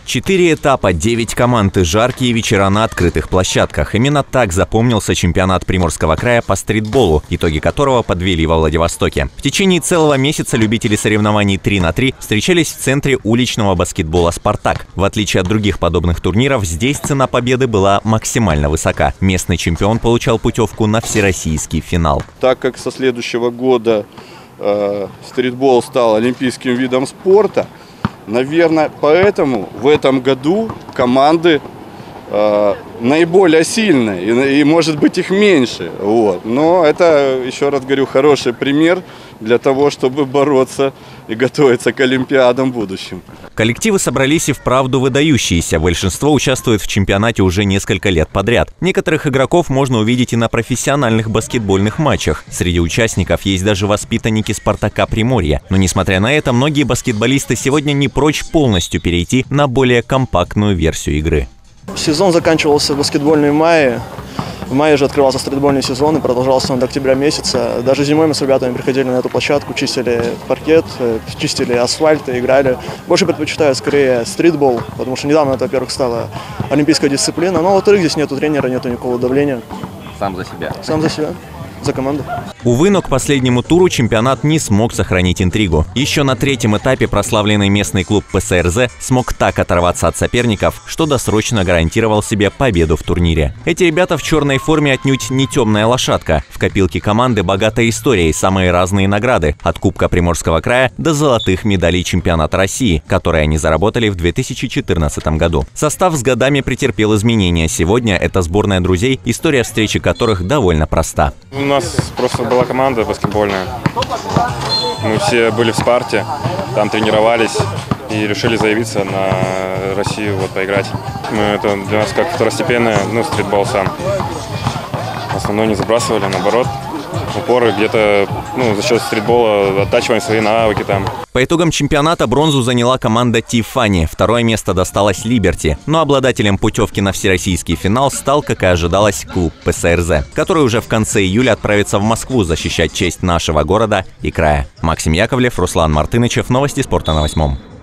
4 этапа, 9 команд и жаркие вечера на открытых площадках. Именно так запомнился чемпионат Приморского края по стритболу, итоги которого подвели во Владивостоке. В течение целого месяца любители соревнований 3 на 3 встречались в центре уличного баскетбола «Спартак». В отличие от других подобных турниров, здесь цена победы была максимально высока. Местный чемпион получал путевку на всероссийский финал. Так как со следующего года стритбол стал олимпийским видом спорта, наверное, поэтому в этом году команды наиболее сильные, и может быть их меньше. Но это, еще раз говорю, хороший пример для того, чтобы бороться и готовиться к Олимпиадам в будущем. Коллективы собрались и вправду выдающиеся. Большинство участвует в чемпионате уже несколько лет подряд. Некоторых игроков можно увидеть и на профессиональных баскетбольных матчах. Среди участников есть даже воспитанники «Спартака» Приморья. Но несмотря на это, многие баскетболисты сегодня не прочь полностью перейти на более компактную версию игры. Сезон заканчивался баскетбольный в мае. В мае же открывался стритбольный сезон и продолжался он до октября месяца. Даже зимой мы с ребятами приходили на эту площадку, чистили паркет, чистили асфальт и играли. Больше предпочитаю скорее стритбол, потому что недавно это, во-первых, стала олимпийская дисциплина. Но, во-вторых, здесь нету тренера, нету никакого давления. Сам за себя? Сам за себя. За команду. Увы, но к последнему туру чемпионат не смог сохранить интригу. Еще на 3-м этапе прославленный местный клуб ПСРЗ смог так оторваться от соперников, что досрочно гарантировал себе победу в турнире. Эти ребята в черной форме отнюдь не темная лошадка. В копилке команды богатая история и самые разные награды. От Кубка Приморского края до золотых медалей чемпионата России, которые они заработали в 2014 году. Состав с годами претерпел изменения. Сегодня это сборная друзей, история встречи которых довольно проста. У нас просто была команда баскетбольная. Мы все были в «Спарте», там тренировались и решили заявиться на Россию, поиграть. Это для нас как второстепенное, стритбол сам. Основной не забрасывали, наоборот. Упоры где-то за счет стритбола оттачиваем свои навыки там. По итогам чемпионата бронзу заняла команда «Тиффани». Второе место досталось «Либерти». Но обладателем путевки на всероссийский финал стал, как и ожидалось, клуб ПСРЗ, который уже в конце июля отправится в Москву защищать честь нашего города и края. Максим Яковлев, Руслан Мартынычев. Новости спорта на 8.